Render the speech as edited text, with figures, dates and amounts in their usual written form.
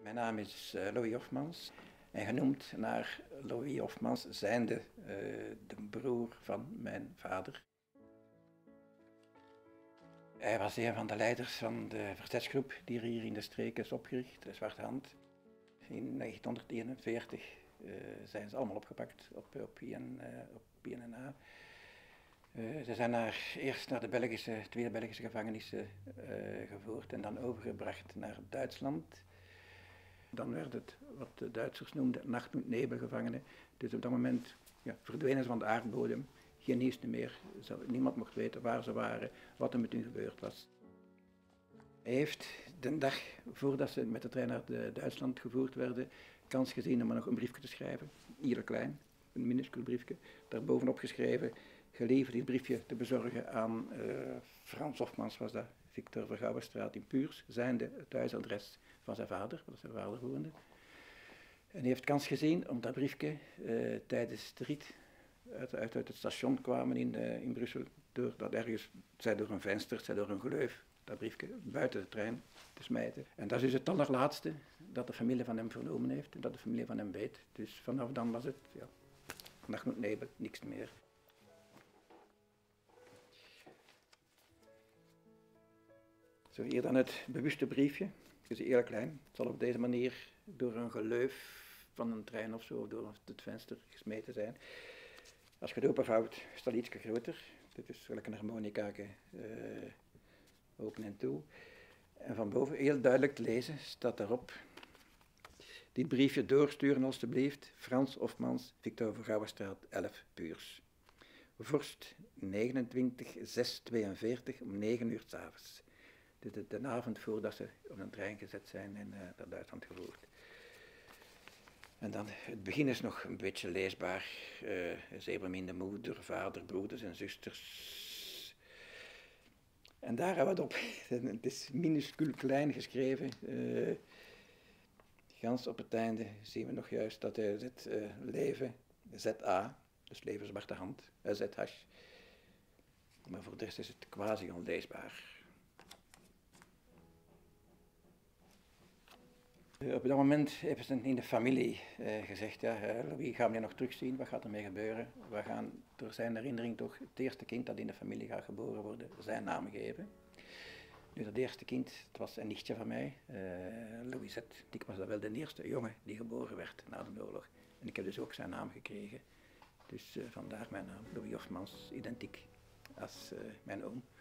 Mijn naam is Louis Hofmans en genoemd naar Louis Hofmans, zijnde de broer van mijn vader. Hij was een van de leiders van de verzetsgroep die er hier in de streek is opgericht, de Zwarte Hand. In 1941 zijn ze allemaal opgepakt op INA. Ze zijn eerst naar de tweede Belgische gevangenissen gevoerd en dan overgebracht naar Duitsland. Dan werd het, wat de Duitsers noemden, Nacht- und Nebelgevangenen. Dus op dat moment verdwenen ze van de aardbodem. Geen nieuws meer. Niemand mocht weten waar ze waren, wat er met hun gebeurd was. Hij heeft de dag voordat ze met de trein naar Duitsland gevoerd werden, kans gezien om nog een briefje te schrijven. Heel klein, een minuscuul briefje. Daarbovenop geschreven, gelieve dit briefje te bezorgen aan Frans Hofmans, was dat, Victor Vergouwenstraat in Puurs, zijnde het thuisadres van zijn vader, waar zijn vader woonde. En hij heeft kans gezien om dat briefje tijdens de rit uit het station kwamen in Brussel, zij door een venster, zij door een gleuf, dat briefje buiten de trein te smijten. En dat is dus het allerlaatste dat de familie van hem vernomen heeft en dat de familie van hem weet. Dus vanaf dan was het, nacht und nebel, niks meer. Zo hier dan het bewuste briefje. Het is heel klein. Het zal op deze manier door een gleuf van een trein of zo, door het venster gesmeten zijn. Als je het openvouwt, is het iets groter. Dit is gelijk een harmonica, open en toe. En van boven, heel duidelijk te lezen, staat daarop: dit briefje doorsturen alstublieft, Frans Hofmans, Victor Vergouwenstraat 11, Puurs. Vorst 29/6/42 om 9 uur 's avonds. Dit is de avond voordat ze op een trein gezet zijn en naar Duitsland gevoerd. En dan, het begin is nog een beetje leesbaar. Zeer beminde moeder, vader, broeders en zusters. En daar hebben we het op. Het is minuscuul klein geschreven. Gans op het einde zien we nog juist dat hij zit leven, ZA, dus leven zwarte hand, ZH. Maar voor de rest is het quasi onleesbaar. Op dat moment hebben ze in de familie gezegd, Louis, gaan we je nog terugzien, wat gaat ermee gebeuren? We gaan door zijn herinnering toch het eerste kind dat in de familie gaat geboren worden, zijn naam geven. Nu, dat eerste kind, het was een nichtje van mij, Louisette. Ik was dat wel de eerste jongen die geboren werd na de oorlog. En ik heb dus ook zijn naam gekregen. Dus vandaar mijn naam, Louis Hofmans, identiek als mijn oom.